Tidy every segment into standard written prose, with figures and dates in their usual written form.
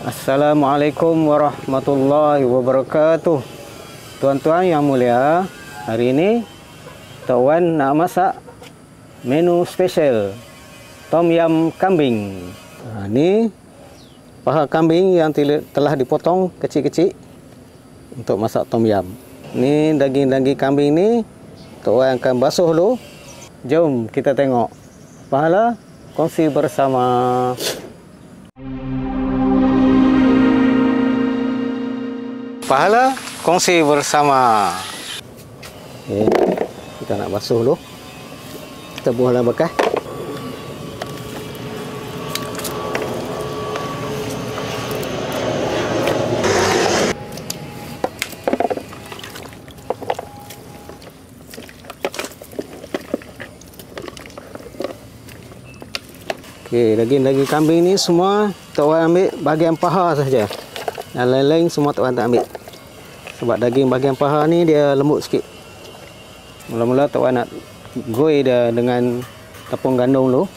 Assalamualaikum warahmatullahi wabarakatuh. Tuan-tuan yang mulia, hari ini Tok Wan nak masak menu spesial tom yam kambing. Ini paha kambing yang telah dipotong kecil-kecil untuk masak tom yam. Ini daging-daging kambing ni Tok Wan akan basuh dulu. Jom kita tengok. Pahala kongsi bersama. Pahala kongsi bersama. Okay, kita nak basuh dulu. Kita buanglah bekas. Okey, daging-daging kambing ni semua Tok Wan ambil bahagian paha saja. Yang lain-lain semua Tok Wan tak ambil. Sebab daging bahagian paha ni dia lembut sikit. Mula-mula Tok Wan nak goreng dia dengan tepung gandum dulu.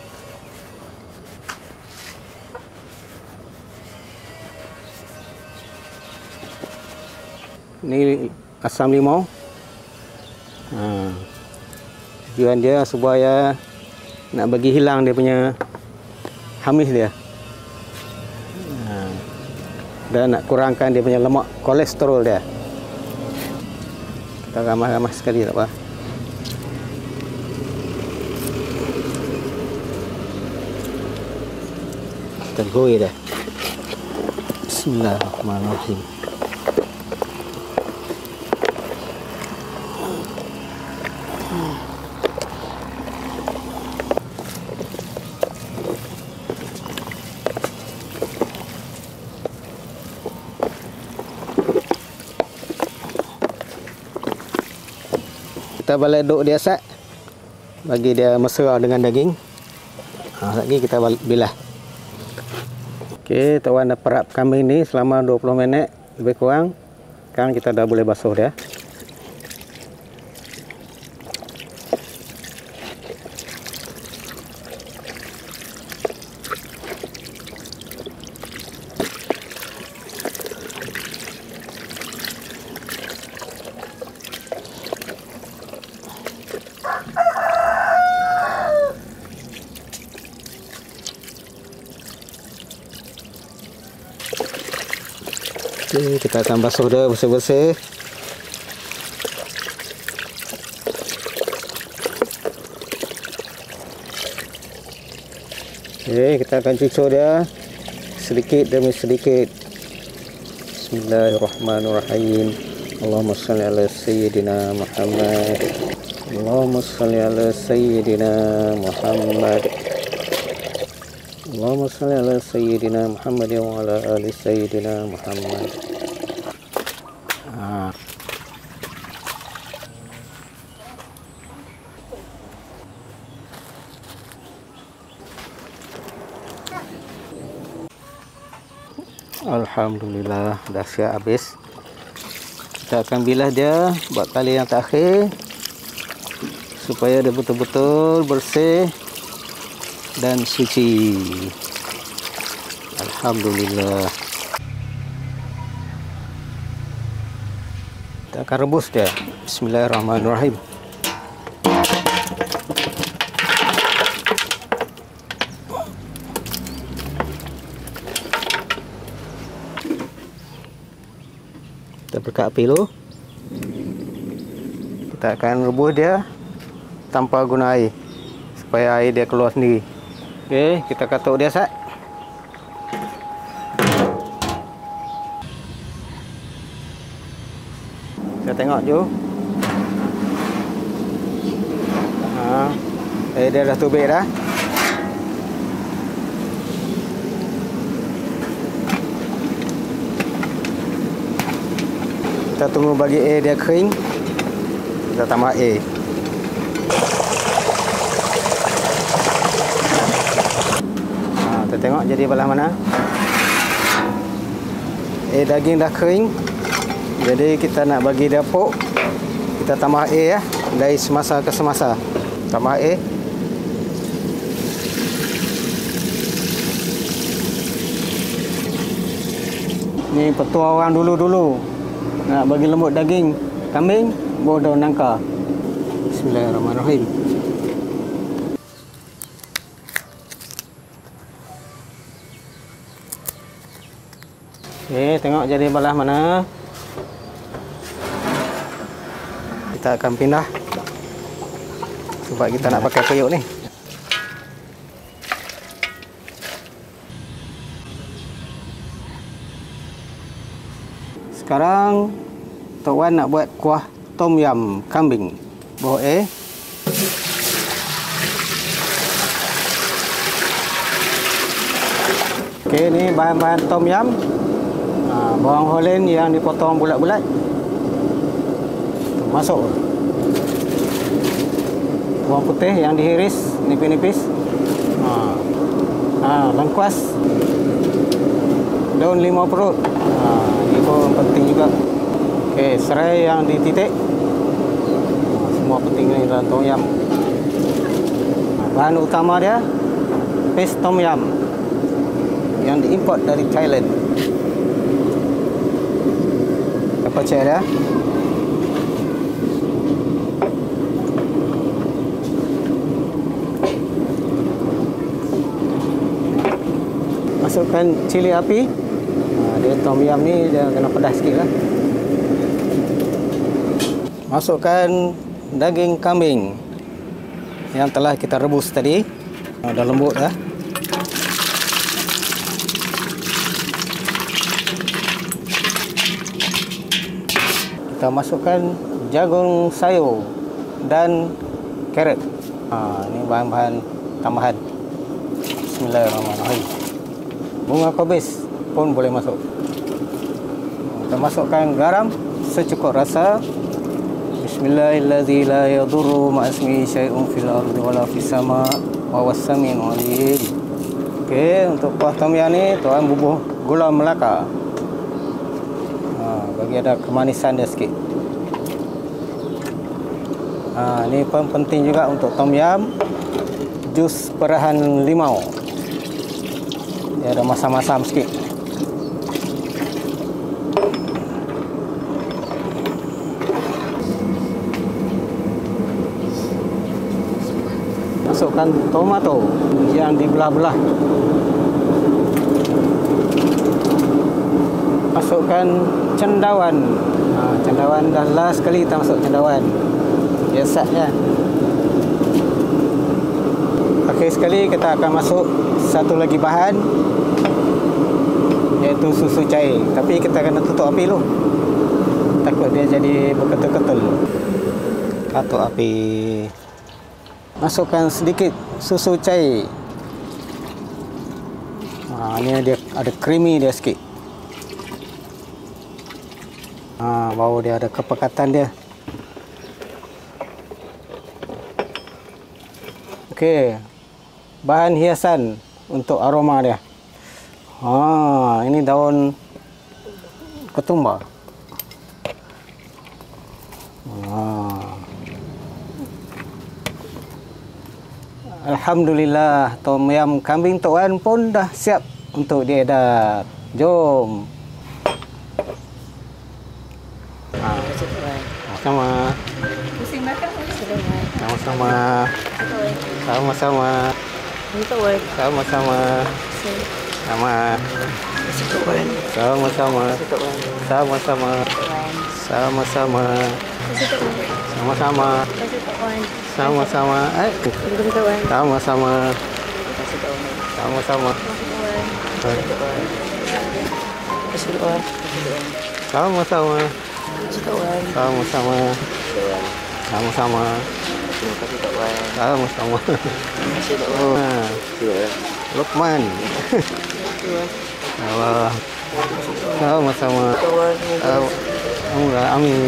Ni asam limau. Tujuan dia supaya nak bagi hilang dia punya hamis dia. Dan nak kurangkan dia punya lemak kolesterol dia. Kita ramah-ramah sekali tak apa. Kita goreng dia. Bismillahirrahmanirrahim. Kita baleduk dia sat, bagi dia mesra dengan daging. Lagi kita bilah. Okey, Tok Wan dah perap kambing ni selama 20 minit lebih kurang. Sekarang kita dah boleh basuh dia. Okay, kita akan basuh dia bersih-bersih. Okay, kita akan cucur dia sedikit demi sedikit. Bismillahirrahmanirrahim. Allahumma salli ala sayyidina Muhammad. Allahumma salli ala sayyidina Muhammad. Allahumma salli ala sayyidina Muhammad wa ala ali sayyidina Muhammad. Alhamdulillah, dah siap habis. Kita akan bilah dia buat kali yang terakhir supaya dia betul-betul bersih dan suci. Alhamdulillah. Kita akan rebus dia. Bismillahirrahmanirrahim. Kita buka api dulu. Kita akan rebus dia tanpa guna air, supaya air dia keluar sendiri. Okey, kita katuk dia sat. Kita tengok je. Dia dah tubik dah. Kita tunggu bagi air dia kering. Kita tambah air. Kita tengok jadi belah mana. Daging dah kering. Jadi kita nak bagi dia pok. Kita tambah air ya, dari semasa ke semasa. Tambah air. Ni petua orang dulu-dulu. Nak bagi lembut daging kambing, buah daun nangka. Bismillahirrahmanirrahim. Okey, tengok jadi belah mana. Kita akan pindah. Sebab kita nak pakai periuk ni. Sekarang Tok Wan nak buat kuah tom yam kambing. Bawang Okey, ni bahan-bahan tom yam. Bawang Holland yang dipotong bulat-bulat. Masuk. Bawang putih yang dihiris nipis-nipis. Lengkuas. Daun limau perut. Ini pun penting juga. Okey, serai yang dititik. Semua penting ni dalam tom yam. Bahan utama dia paste tom yam yang diimport dari Thailand. Apa cek dia? Masukkan cili api. Dia tom yam ni dia kena pedas sikit lah. Masukkan daging kambing yang telah kita rebus tadi. Dah lembut dah. Kita masukkan jagung sayur dan carrot. Ini bahan-bahan tambahan. Bismillahirrahmanirrahim. Bunga kobis pun boleh masuk. Kita masukkan garam secukup rasa. Bismillahirrahmanirrahim. La yadurru ma'asmihi syai'un fil ardi wala fis sama' wa huwas samiul 'alim. Okey, untuk kuah tom yam ni tuan bubuh gula Melaka. Bagi ada kemanisan dia sikit. Ni pun penting juga untuk tom yam. Jus perahan limau. Dia ada masam-masam sikit. Masukkan tomato yang dibelah-belah. Masukkan cendawan. Cendawan dah last sekali kita masuk cendawan. Biasanya. Akhir sekali kita akan masuk satu lagi bahan, iaitu susu cair. Tapi kita kena tutup api dulu. Takut dia jadi berketul-ketul. Tutup api. Masukkan sedikit susu cair. Ini dia ada creamy dia sikit. Baru dia ada kepekatan dia. Okey. Bahan hiasan untuk aroma dia. Ini daun ketumbar. Alhamdulillah, tom yam kambing Tok Wan pun dah siap untuk diedat. Jom. Sama. Pusing makan Sama-sama. Sama-sama. Sama-sama. Sama. Sama-sama. Sama-sama. Sama-sama. Sama-sama. Sama-sama. Sama-sama. Sama-sama. Sama-sama. Sama-sama. Sama-sama. Sama-sama. Lukman. Allah. Sama-sama. Amin.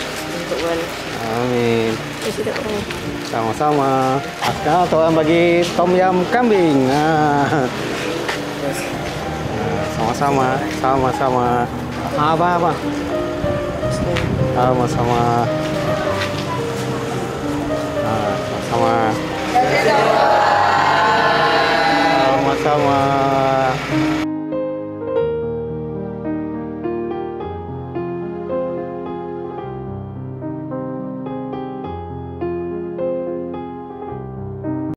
Amin. Sama-sama. Sekarang tuan bagi tom yam kambing. Sama-sama. Sama-sama. Apa? Sama-sama. Sama-sama. Sama-sama.